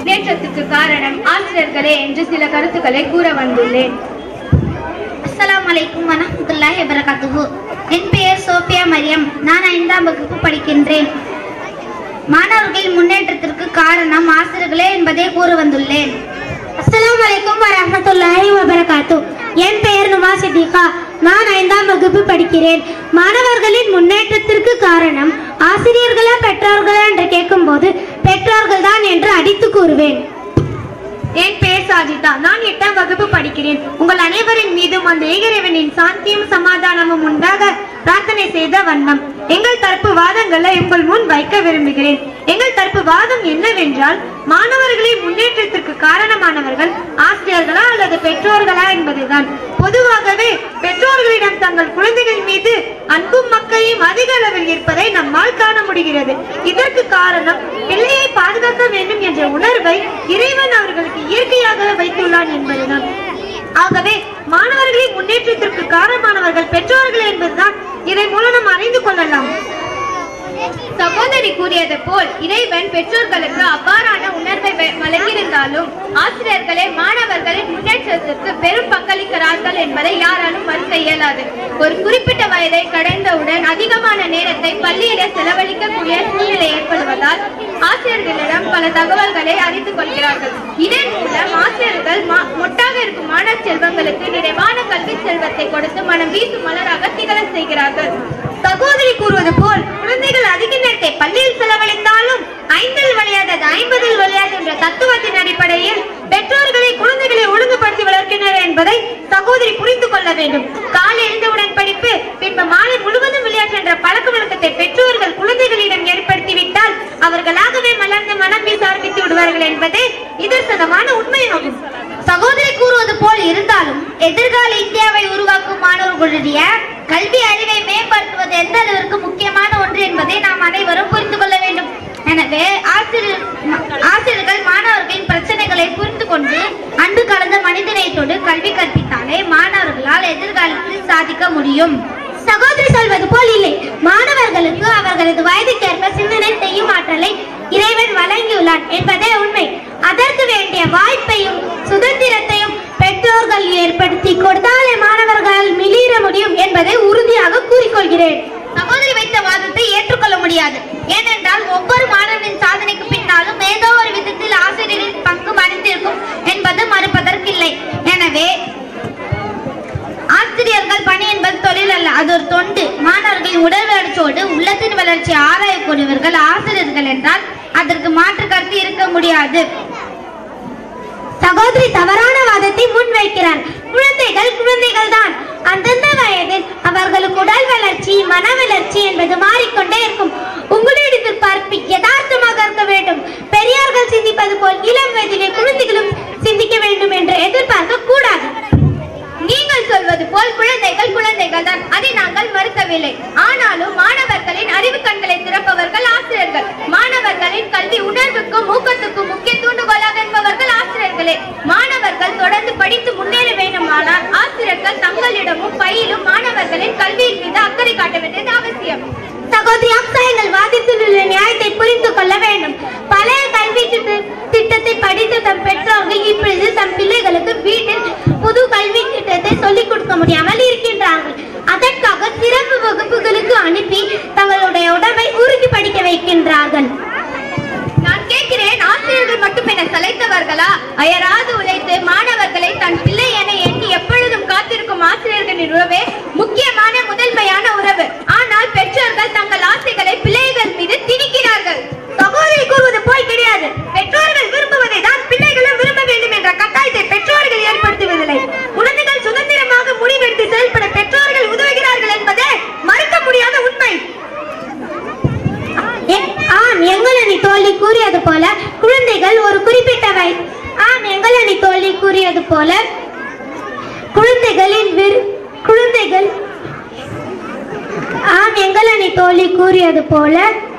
முன்னேற்றத்துக்கு காரணம் ஆசிரியர்களே என்று சில கருத்துக்களை கூற வந்துள்ளேன். அஸ்ஸலாமு அலைக்கும் வரஹ்மத்துல்லாஹி வபரகாத்துஹு. என் பெயர் சோஃபியா மரியம். நான் 5ஆம் வகுப்பு படிக்கின்றேன். மாணவர்களின் முன்னேற்றத்திற்கு காரணம் ஆசிரியர்களே என்பதை கூற வந்துள்ளேன். அஸ்ஸலாமு அலைக்கும் வரஹ்மத்துல்லாஹி வபரகாத்துஹு. என் பெயர் நுமா சித்திகா. நான் 5ஆம் வகுப்பு படிக்கிறேன். மாணவர்களின் முன்னேற்றத்திற்கு காரணம் ஆசிரியர்களா பெற்றோர்களா என்று கேட்கும்போது பெற்றோர்கள் தான் என்று அடித்து கூறுவேன். என் பெயர் சாஜிதா. நான் 8ஆம் வகுப்பு படிக்கிறேன். உங்கள் அனைவரின் மீதும் அந்த ஏகரைவனின் சாந்தியும் சமாதானமும் உண்டாக பிரார்த்தனை செய்த வண்ணம் எங்கள் தரப்பு வாதங்களை உங்கள் முன் வைக்க விரும்புகிறேன். எங்கள் தரப்பு வாதம் என்னவென்றால், மாணவர்களின் முன்னேற்றத்திற்கு காரணமானவர்கள் ஆசிரியர்களா அல்லது பெற்றோர்களா என்பதுதான். பொதுவாகவே பெற்றோர்களிடம் தங்கள் குழந்தைகள் மீது அன்பும் மக்களையும் அதிக அளவில் இருப்பதை நம்மால் காண முடிகிறது. இதற்கு காரணம் பிள்ளையை பாதுகாக்க வேண்டும் என்ற உணர்வை இறைவன் அவர்களுக்கு இயற்கையாகவே வைத்துள்ளான் என்பதுதான். ஆகவே மாணவர்களின் முன்னேற்றத்திற்கு காரணமானவர்கள் பெற்றோர்கள் என்பதுதான் இதை மூலம் நாம் அறிந்து கொள்ளலாம். சகோதரி கூறியது போல் இறைவன் பெற்றோர்களுக்கு அவ்வாறான உணர்வை வழங்கியிருந்தாலும் ஆசிரியர்களே மாணவர்களின் முன்னேற்றத்திற்கு பெரும் பங்களிக்கிறார்கள் என்பதை யாராலும் மறுக்க இயலாது. ஒரு குறிப்பிட்ட வயதை கடந்தவுடன் அதிகமான நேரத்தை பள்ளியிலே செலவழிக்கக்கூடிய சூழ்நிலை ஏற்படுவதால் ஆசிரியர்களிடம் பல தகவல்களை அறிந்து கொள்கிறார்கள். இதன் மூலம் ஆசிரியர்கள் மொட்டாக இருக்கும் மாணவ செல்வங்களுக்கு நிறைவான கல்வி செல்வத்தை கொடுத்து மனம் வீசும் மலராக திகழ செய்கிறார்கள். சகோதரி கூறுவது போல் குழந்தைகள் அதிக நேரத்தை பள்ளியில் செலவழித்தாலும் 5இல் விளையாதது 50இல் விளையாது என்ற தத்துவத்தின் அடிப்படையில் பெற்றோர்களை குழந்தைகளை ஒழுங்குபடுத்தி வளர்க்கின்றனர் என்பதை சகோதரி புரிந்து கொள்ள வேண்டும். காலை எழுந்தவுடன் படிப்பு, பின்பு மாலை முழுவதும் விளையாட்டு என்ற பழக்க வழக்கத்தை பெற்றோர்கள் குழந்தைகளிடம் ஏற்படுத்திவிட்டால் அவர்களாகவே மலர்ந்து மனம் வீச ஆரம்பித்து விடுவார்கள் என்பதே இதற்கமான உண்மையாகும். சகோதரி கூறுவது போல் இருந்தாலும் எதிர்கால இந்தியாவை உருவாக்கும் மாணவர்களுடைய கல்வி அறிவை மேம்படுத்துவது எந்த அளவிற்கு முக்கியமான ஒன்று என்பதை நாம் அனைவரும் புரிந்து கொள்ள வேண்டும். எனவே ஆசிரியர்கள் மாணவர்களின் பிரச்சனைகளை புரிந்து கொண்டு அன்பு கலந்த மனிதநேயத்தோடு கல்வி கற்பித்தாலே மாணவர்களால் எதிர்காலத்தில் சாதிக்க முடியும். சகோதரி சொல்வது போல் இல்லை. மாணவர்களுக்கு அவர்களது வயதுக்கேற்ப சிந்தனை செய்யும் ஆற்றலை இறைவன் வழங்கியுள்ளான் என்பதே உண்மை. அதற்கு வேண்டிய வாய்ப்பையும் சுதந்திரத்தையும் பெற்றோர்கள் ஏற்படுத்தி கொடுத்தாலே மாணவர்கள் மிளிர முடியும் என்பதை உறுதியாக கூறிக்கொள்கிறேன். சகோதரி வைத்த வாதத்தை ஏற்றுக்கொள்ள முடியாது. ஏனென்றால் ஒவ்வொரு மாணவனின் சாதனைக்கு பின்னாலும் ஏதோ ஒரு விதத்தில் ஆசிரியரின் பங்கு மறைந்திருக்கும் என்பது மறுப்பதற்கில்லை. எனவே ஆசிரியர்கள் பணி என்பது தொழில் அல்ல, அது ஒரு தொண்டு. மாணவர்களின் உடல் வளர்ச்சியோடு உள்ளத்தின் வளர்ச்சியை ஆராயக்கூடியவர்கள் ஆசிரியர்கள் என்றால் அதற்கு மாற்று கருத்து இருக்க முடியாது. சகோதரி தவறான வாதத்தை முன்வைக்கிறார். குழந்தைகள் தான். அந்தந்த வயதில் அவர்களுக்கு உடல் வளர்ச்சி மன வளர்ச்சி என்பது மாறிக்கொண்டே இருக்கும். உங்களிடத்தில் பார்ப்பு யதார்த்தமாக இருக்க வேண்டும். பெரியார்கள் சிந்திப்பது போல் இளம் வயதிலே குழந்தைகளும் சிந்திக்க வேண்டும் என்று எதிர்பார்க்க கூடாது. நீங்கள் சொல்வது போல் குழந்தைகள் தான், அதை நாங்கள் மறுக்கவில்லை. ஆனாலும் மாணவர்களின் அறிவு கண்களை திறப்பவர்கள் ஆசிரியர்கள். மாணவர்களின் கல்வி உணர்வுக்கும் ஊக்கத்துக்கும் முக்கிய தூண்டுகோலாக இருப்பவர்கள் ஆசிரியர்களே. மாணவர்கள் தொடர்ந்து படித்து முன்னேற வேண்டுமானால் ஆசிரியர்கள் தங்களிடமும் பயிலும் மாணவர்களின் கல்வியின் மீது அக்கறை காட்ட வேண்டியது அவசியம். சகோதரி அக்ஸா எங்கள் வாதத்தில் உள்ள நியாயத்தை புரிந்து கொள்ள வேண்டும். பழைய கல்வி திட்டத்தை படித்த தம் பெற்றோர்கள் இப்பொழுது தம் பிள்ளைகளுக்கு வீட்டில் புது கல்வி திட்டத்தை சொல்லிக் கொடுக்க முடியாமல் இருக்கின்றார்கள். அதற்காக சிறப்பு வகுப்புகளுக்கு அனுப்பி தங்களுடைய உடம்பை உறுதி படிக்க வைக்கின்றார்கள். நான் கேட்கிறேன், ஆசிரியர்கள் மட்டும் என சளைத்தவர்களா? அயராது உழைத்து மாணவர்களை தன் பிள்ளை என எண்ணி எப்பொழுதும் காத்திருக்கும் ஆசிரியர்களின் உறவே முக்கியமான முதன்மையான உறவு. ஆனால் பெற்றோர்கள் தங்கள் ஆசைகளை பிள்ளைகள் மீது திணிக்கிறார்கள். சகோதரி கூறுவது போல் கிடையாது. பெற்றோர்கள் விரும்புவதை தான் பிள்ளைகளும் விரும்ப வேண்டும் என்ற கட்டாயத்தை பெற்றோர்கள் ஏற்படுத்துவதில்லை. குழந்தைகள் சுதந்திரமாக முடிவெடுத்து செயல்பட பெற்றோர்கள் உதவுகிறார்கள் என்பதே மறுக்க முடியாத உண்மை. எங்களணி தோழி கூறியது போல குழந்தைகள் ஒரு குறிப்பிட்ட வயது எங்களணி தோழி கூறியது போல எங்களணி தோழி கூறியது போல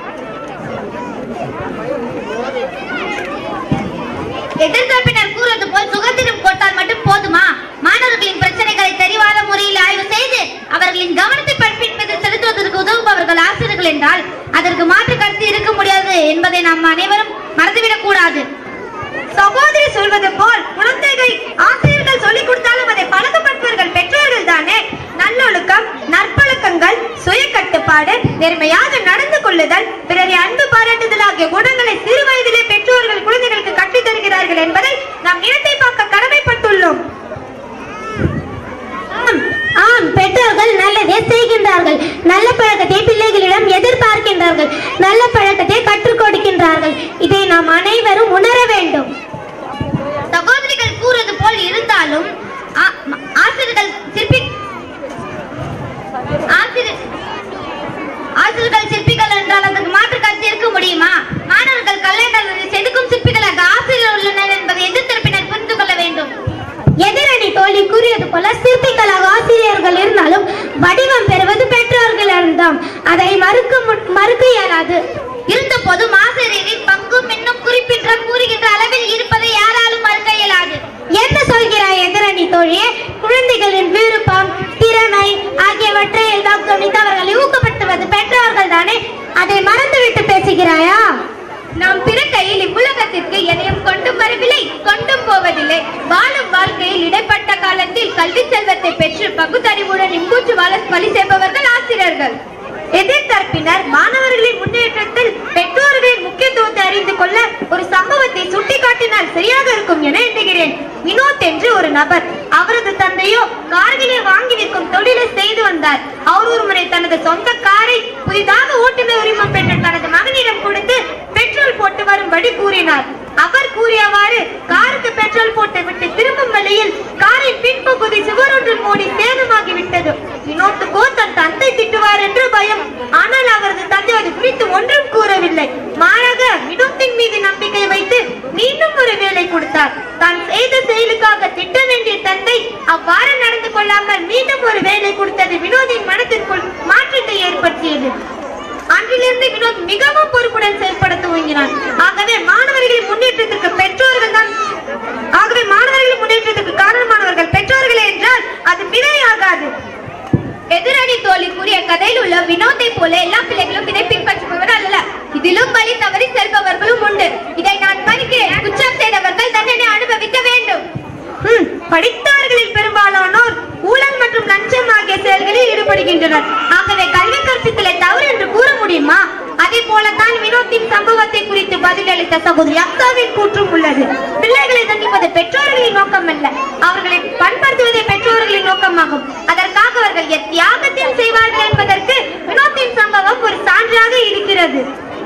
எதிர்த்தரப்பினர் கூறுவது போல் சுதந்திரம் கொடுத்தால் மட்டும் போதுமா? மாணவர்களின் பிரச்சனைகளை தெரிவாத முறையில் ஆய்வு செய்து அவர்களின் கவனத்தை படிப்பின் மீது செலுத்துவதற்கு உதவுபவர்கள் ஆசிரியர்கள் என்றால் அதற்கு மாற்று கருத்து இருக்க முடியாது என்பதை நாம் அனைவரும் மறந்துவிடக் கூடாது. சகோதரி சொல்வது போல் குழந்தைகள் ஆசிரியர்கள் சொல்லிக் கொடுத்தாலும் அதை பழக்கப்பட்டவர்கள் பெற்றோர்கள் தானே. நல்லொழுக்கம், நற்பழக்கங்கள், சுய கட்டுப்பாடு, நேர்மையாக நடந்து கொள்ளுதல், பிறரை அன்பு பாராட்டுதல் ஆகிய குணங்களை சிறு வயதிலே பெற்றோர்கள் குழந்தைகளுக்கு கற்றுத் தருகிறார்கள் என்பதை நாம் நினைத்தை பார்க்க கடமைப்பட்டுள்ளோம். ஆம், பெற்றோர்கள் நல்லதே செய்கின்றார்கள். நல்ல பழக்கத்தை பிள்ளைகளிடம் எதிர்பார்க்கின்றார்கள். நல்ல பழக்கத்தை கற்றுக் கொடுக்கின்றார்கள். இதை நாம் அனைவரும் உணர வேண்டும். சகோதரிகள் கூறுவது போல் இருந்தாலும் ஆசிரியர்கள் சிற்பிகள் என்றால் அதற்கு மாற்று கருத்து இருக்க முடியுமா? மாணவர்கள் கலைஞர்கள் செதுக்கும் சிற்பிகளாக ஆசிரியர் உள்ளனர் என்பதை எதிர்த்தரப்பினர் புரிந்து கொள்ள வேண்டும். எதிரணி தோழி கூறியது போல சிற்பிகளாக ஆசிரியர்கள் இருந்தாலும் வடிவம் பெறுவது பெற்றோர்களிடம்தான். அதை மறுக்க இயலாது. இருந்த போதும் ஆசிரியரின் பங்கும் இன்னும் கூறுகின்ற அளவில் இருப்பதை யாராலும் மறுக்க இயலாது. என்ன சொல்கிறாய் எதிரணி தோழியே? குழந்தைகளின் விருப்பம், திறமை ஆகியவற்றை எல்லாம் கவனித்து அவர்களை ஊக்கப்படுத்துவது பெற்றோர்கள் தானே. அதை மறந்துவிட்டு பேசுகிறாயா? நாம் பிறக்கையில் இவ்வுலகத்திற்கு எதையும் கொண்டும் வரவில்லை, கொண்டும் போவதில்லை. வாழும் வாழ்க்கையில் இடைப்பட்ட காலத்தில் கல்வி செல்வத்தை பெற்று பகுத்தறிவுடன் இன்பூற்று வாழ வழி செய்பவர்கள் ஆசிரியர்கள். எதிர்த்தரப்பினர் மாணவர்களின் முன்னேற்றத்தில் பெற்றோர்களின் முக்கியத்துவத்தை அறிந்து கொள்ள ஒரு சம்பவத்தை சுட்டிக்காட்டினால் சரியாக இருக்கும் என எண்ணுகிறேன். வினோத் என்று ஒரு நபர், அவரது தந்தையோ கார்களை வாங்கி விற்கும் தொழிலை செய்து வந்தார். அவர் ஒரு முறை தனது சொந்த காரை புதிதாக ஓட்டுநர் உரிமம் பெற்ற தனது மகனிடம் கொடுத்து பெட்ரோல் போட்டு வரும்படி கூறினார். அவர் கூறியவாறு காருக்கு பெட்ரோல் போட்டு விட்டு திரும்பும் வழியில் காரின் பின்பகுதி சுவரொன்றில் மூடி சேதமாகிவிட்டது. வினோத்துக்கோ தன் தந்தை திட்டுவார் என்று பயம். ஆனால் அவரது தந்தை அது குறித்து ஒன்றும் கூறவில்லை. மாறாக வினோத்தின் மீது நம்பிக்கை வைத்து மீண்டும் ஒரு வேலை கொடுத்தார். தான் செய்த செயலுக்காக திட்ட வேண்டிய தந்தை அவ்வாறு நடந்து கொள்ளாமல் மீண்டும் ஒரு வேலை கொடுத்தது வினோதின் மனத்திற்குள் மாற்றத்தை ஏற்படுத்தியது. அன்றிலிருந்து வினோத் மிகவும் பொறுப்புடன் செயல்பட துவங்கினான். ஆகவே மாணவர்களின் முன்னேற்றத்திற்கு காரணமானவர்கள் பெற்றோர்களே என்றால் அது மிகையாகாது. எதிரணி தோழி கூறிய கதையில் உள்ள வினோத்தை போல எல்லா பிள்ளைகளும் இதை பின்பற்றுபவர் அல்ல. இதிலும் வழி தவறி செல்பவர்களும் உண்டு. இதை நான் மறுக்கிறேன். குற்றம் செய்தவர்கள் தண்டனை அனுபவிக்க வேண்டும். படித்தவர்களில் பெரும்பாலானோர் ஊழல் மற்றும் லஞ்சம் ஆகிய செயல்களில் ஈடுபடுகின்றனர். ஆகவே கல்வி கற்பித்தலை தவறு என்று கூற முடியுமா? அதே போலத்தான் வினோத்தின் சம்பவத்தை குறித்து பதிலளித்த சகோதரி அக்தாவின் கூற்றும் உள்ளது. பிள்ளைகளை தண்டிப்பது பெற்றோர்களின் நோக்கம் அல்ல, அவர்களை பண்படுத்துவதே பெற்றோர்களின் நோக்கமாகும். அதற்காக அவர்கள் தியாகத்தையும் செய்வார்கள் என்பதற்கு வினோத்தின் சம்பவம் ஒரு சான்றாக இருக்கிறது.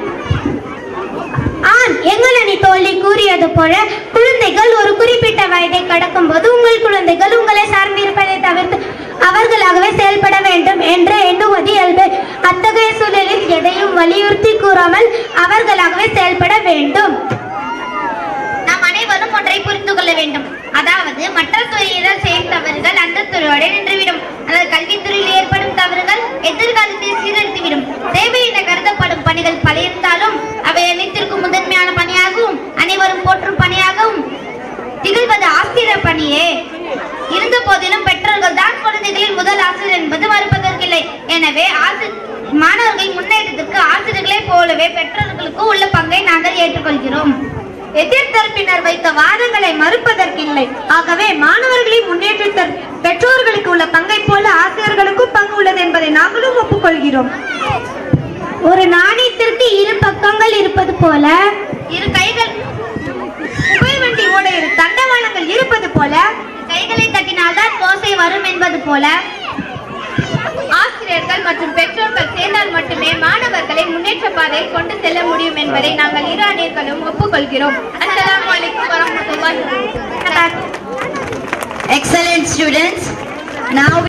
எங்களணி தோழி கூறியது போல குழந்தைகள் ஒரு குறிப்பிட்ட வயதை கடக்கும் போது உங்கள் குழந்தைகள் உங்களை சார்ந்திருப்பதை தவிர்த்து அவர்களாகவே செயல்பட வேண்டும் என்று எண்ணுவது இயல்பு. அத்தகைய சூழலில் எதையும் வலியுறுத்தி கூறாமல் அவர்களாகவே செயல்பட வேண்டும். நாம் அனைவரும் ஒன்றை புரிந்து கொள்ள வேண்டும். அதாவது மற்ற துறையினர் செய்யும் தவறுகள் அந்த துறையோடு நின்றுவிடும். அதாவது கல்வித்துறையில் ஏற்படும் தவறுகள் எதிர்காலத்தில் சீரழித்துவிடும். தேவை என கருதப்படும் பணிகள் பல இருந்தாலும் அவை அனைத்திற்கும் முதன்மையான பணியாகவும் அனைவரும் போற்றும் பணியாகவும் திகழ்வது ஆசிரியர் பணியே. இருந்த போதிலும் பெற்றோர்கள் தான் குழந்தைகளின் முதல் ஆசிரியர் என்பது மறுப்பதற்கில்லை. எனவே மாணவர்களின் முன்னேற்றத்திற்கு ஆசிரியர்களே போலவே பெற்றோர்களுக்கு உள்ள பங்கை நாங்கள் ஏற்றுக்கொள்கிறோம். எதிர்த்தரப்பினர் வைத்த வாதங்களை மறுப்பதற்கில்லை. ஆகவே மாணவர்களின் முன்னேற்றத்தில் பெற்றோர்களுக்கு உள்ள பங்கை போல ஆசிரியர்களுக்கும் பங்கு உள்ளது என்பதை நாங்களும் ஒப்புக்கொள்கிறோம். ஒரு நாணயத்திற்கு இரு பக்கங்கள் இருப்பது போல, இரு கைகள் புகைவண்டி ஓட இரு தண்டவாளங்கள் இருப்பது போல, கைகளை தட்டினால்தான் ஓசை வரும் என்பது போல ஆசிரியர்கள் மற்றும் பெற்றோர்கள் சேர்ந்தால் மட்டுமே மாணவர்களை முன்னேற்ற பாதையில் கொண்டு செல்ல முடியும் என்பதை நாங்கள் இரு அணியர்களும் ஒப்புக்கொள்கிறோம். அஸ்ஸலாமு அலைக்கும் வரஹ்மத்துல்லாஹி வபரகாத்துஹு. Excellent students. Now we